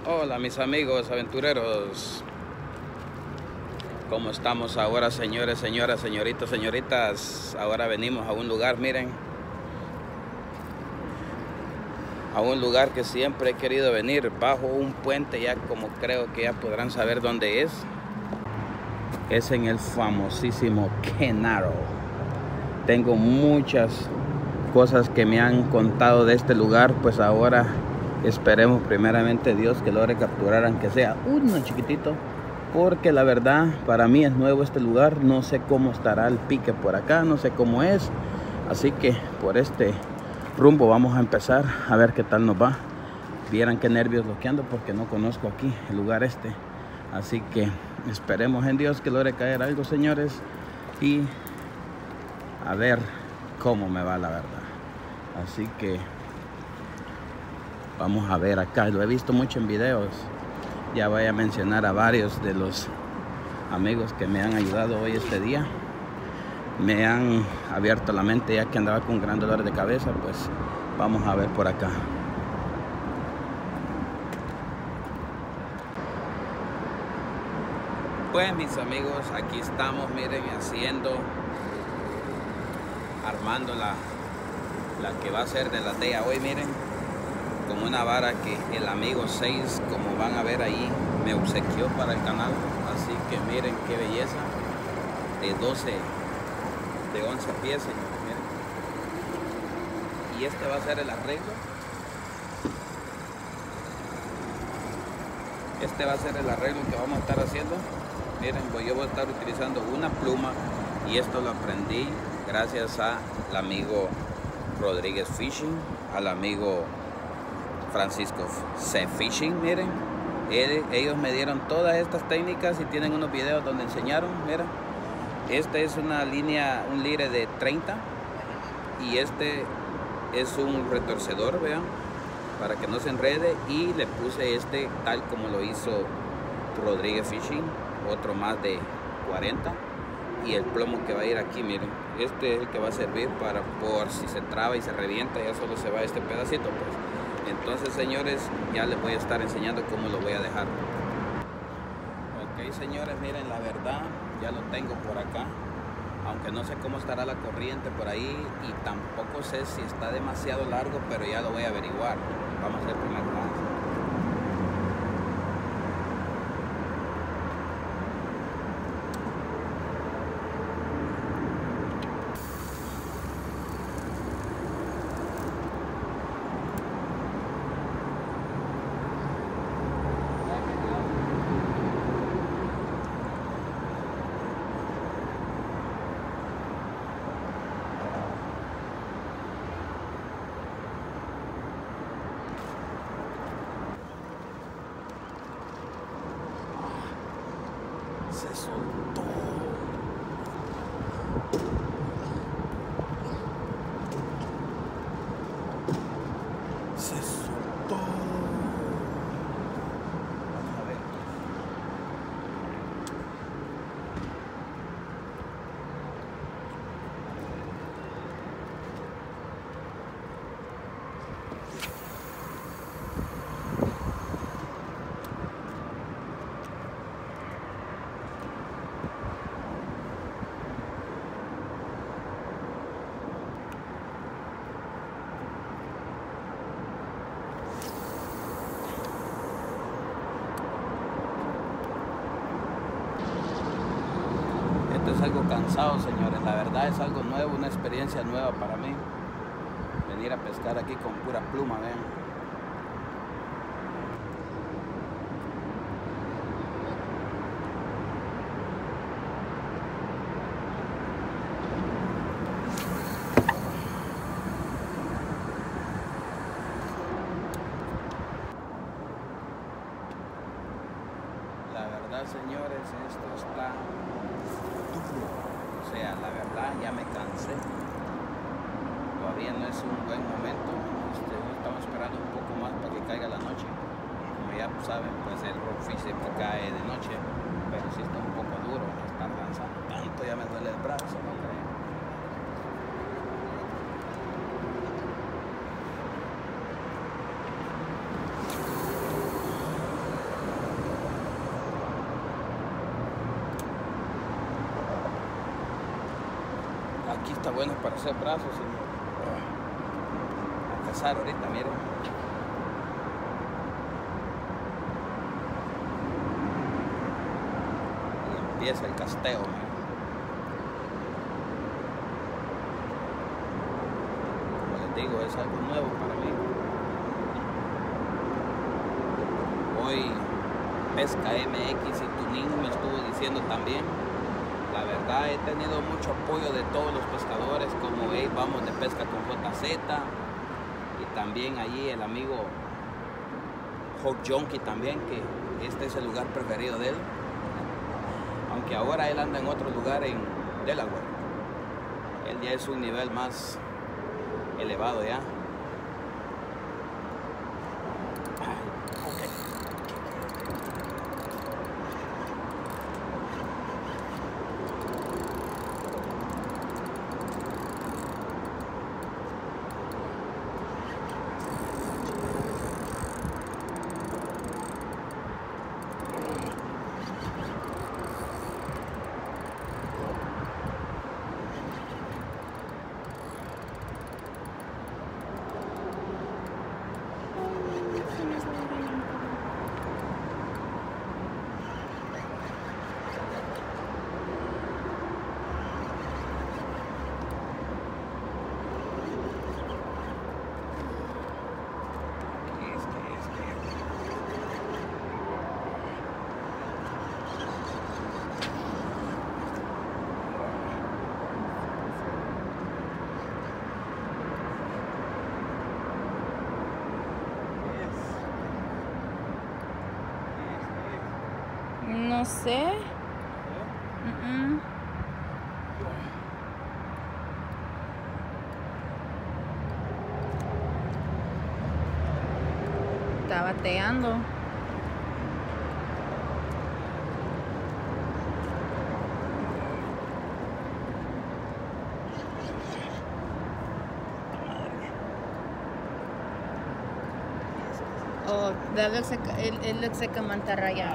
Hola mis amigos aventureros, ¿cómo estamos ahora, señores, señoras, señoritos, señoritas? Ahora venimos a un lugar, miren, a un lugar que siempre he querido venir, bajo un puente, ya como creo que ya podrán saber dónde es. Es en el famosísimo Kenaro. Tengo muchas cosas que me han contado de este lugar, pues ahora esperemos primeramente Dios que logre capturar aunque sea uno chiquitito, porque la verdad para mí es nuevo este lugar, no sé cómo estará el pique por acá, no sé cómo es, así que por este rumbo vamos a empezar a ver qué tal nos va. Vieran qué nervios lo que ando porque no conozco aquí el lugar este, así que esperemos en Dios que logre caer algo, señores, y a ver cómo me va la verdad. Así que vamos a ver acá, lo he visto mucho en videos. Ya voy a mencionar a varios de los amigos que me han ayudado hoy este día. Me han abierto la mente ya que andaba con gran dolor de cabeza, pues vamos a ver por acá. Pues mis amigos, aquí estamos, miren, armando la que va a ser de la aldea hoy, miren, con una vara que el amigo 6, como van a ver ahí, me obsequió para el canal. Así que miren qué belleza, de 11 pies, señores, miren. Y este va a ser el arreglo. Este va a ser el arreglo que vamos a estar haciendo. Miren, pues yo voy a estar utilizando una pluma y esto lo aprendí gracias al amigo Rodríguez Fishing, al amigo Francisco C. Fishing. Miren, ellos me dieron todas estas técnicas y tienen unos videos donde enseñaron. Miren, este es una línea, un lire de 30 y este es un retorcedor, vean, para que no se enrede, y le puse este tal como lo hizo Rodríguez Fishing, otro más de 40, y el plomo que va a ir aquí, miren, este es el que va a servir para, por si se traba y se revienta, ya solo se va este pedacito, pues. Entonces, señores, ya les voy a estar enseñando cómo lo voy a dejar. Ok, señores, miren, la verdad ya lo tengo por acá, aunque no sé cómo estará la corriente por ahí y tampoco sé si está demasiado largo, pero ya lo voy a averiguar. Vamos a hacer primero más. Se soltó. Se soltó. Vamos a ver. Esto es algo cansado, señores, la verdad es algo nuevo, una experiencia nueva para mí, venir a pescar aquí con pura pluma, vean. La verdad, señores, esto está duro. O sea, la verdad ya me cansé. Todavía no es un buen momento. Estamos esperando un poco más para que caiga la noche. Como ya saben, pues el rockfish siempre cae de noche. Pero sí está un poco duro. Estar lanzando tanto ya me duele el brazo, ¿no creen? Aquí está bueno para hacer brazos. A cazar ahorita, miren. Y empieza el casteo, miren. Como les digo, es algo nuevo para mí. Hoy Pesca MX y Tunín me estuvo diciendo también. La verdad, he tenido mucho apoyo de todos los pescadores, como hey, vamos de pesca con JZ, y también allí el amigo Hawk Junkie también, que este es el lugar preferido de él, aunque ahora él anda en otro lugar en Delaware. Él ya es un nivel más elevado ya. No sé. Está bateando. Oh, él le seca mantarraya.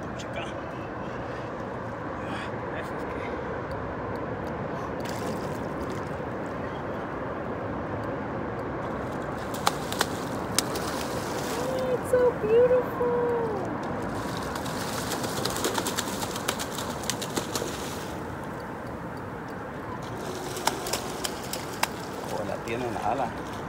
It's so beautiful. O la tiene en la ala.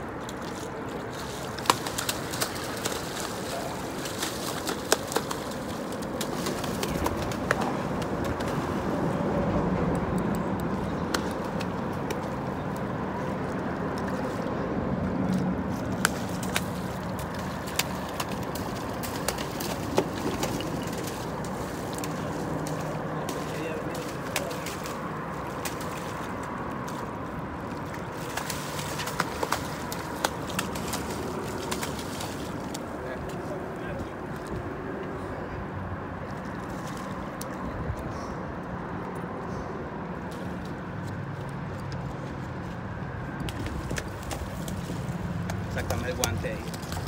Sácame el guante ahí.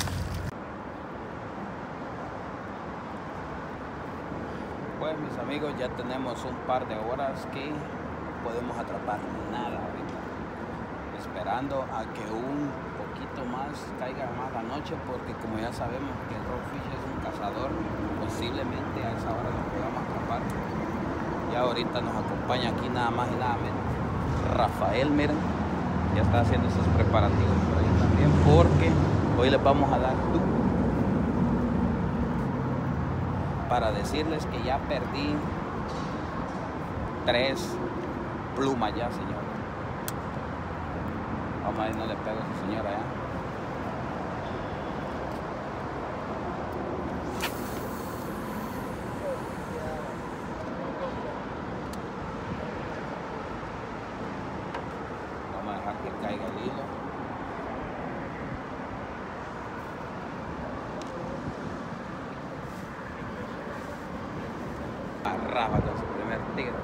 Pues mis amigos, ya tenemos un par de horas que no podemos atrapar nada ahorita, esperando a que un poquito más caiga más la noche, porque como ya sabemos que el rockfish es un cazador, posiblemente a esa hora lo podamos atrapar. Ya ahorita nos acompaña aquí nada más y nada menos Rafael, miren, ya está haciendo sus preparativos por ahí también, porque hoy les vamos a dar tour para decirles que ya perdí 3 plumas ya, señor. Vamos a ver, no le pego a esa señora ya. Vamos a dejar que caiga el hilo. Rafa con su primer tiro.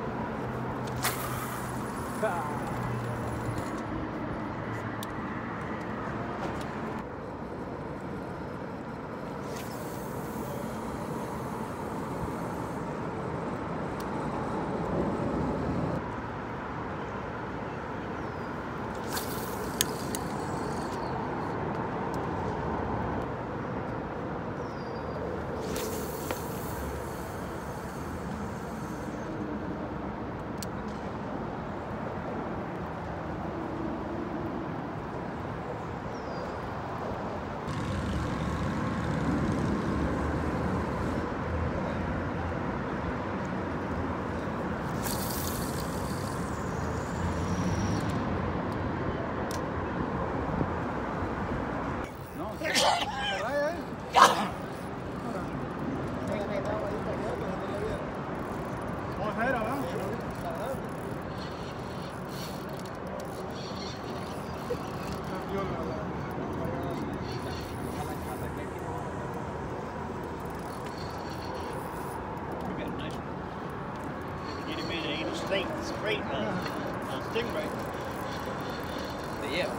great stingray. Te lleva.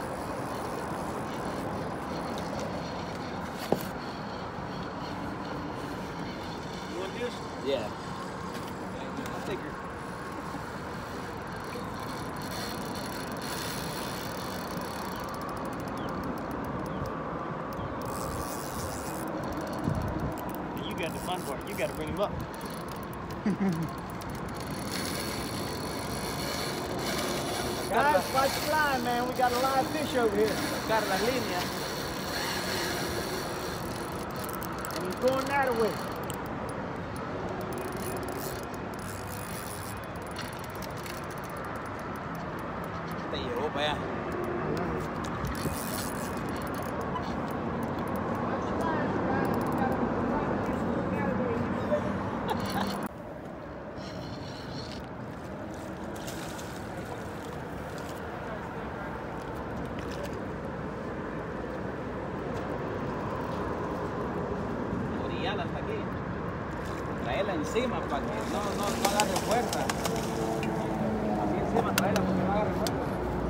You want this? Yeah. I'll take your. You got the fun part. You got to bring him up. Guys, watch the line, man. We got a live fish over here. Sacar las líneas. And he's going that way. Te llevó para allá. Orillala hasta aquí. Traerla encima para que no agarre fuerza. Así encima traerla porque no agarre fuerza.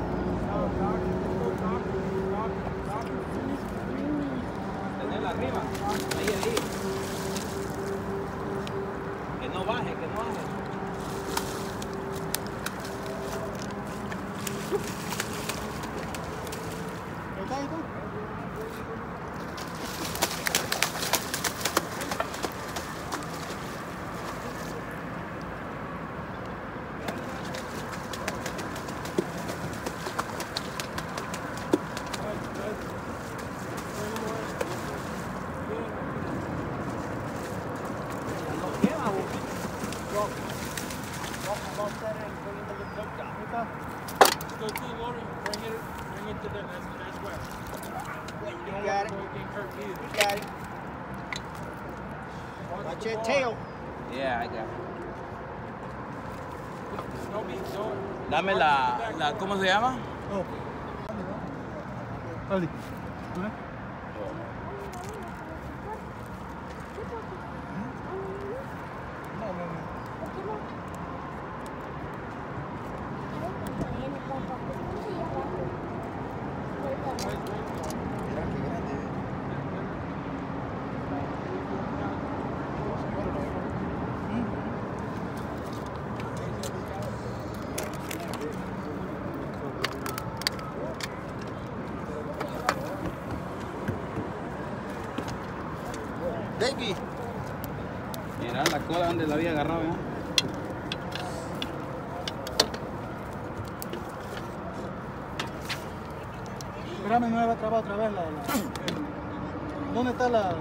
Tenerla arriba. Ahí. Que no baje, que no baje. Go to the loader, bring it to the that's where. You got it. You got it. Watch your tail. Yeah, I got it. No beat, no. Dame la ¿cómo se llama? Oh. Dale. Baby. Mira la cola donde la había agarrado ya. Espérame, no me va a trabar otra vez la... ¿Dónde está la...?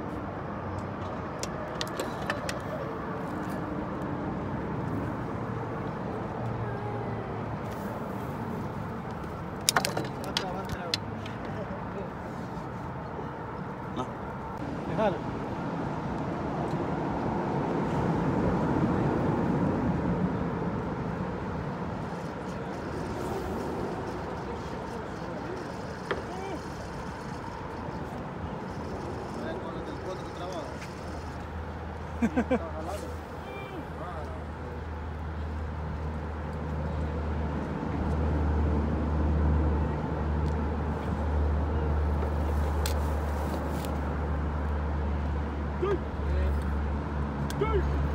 Va a trabar otra vez. No. Déjalo. Go!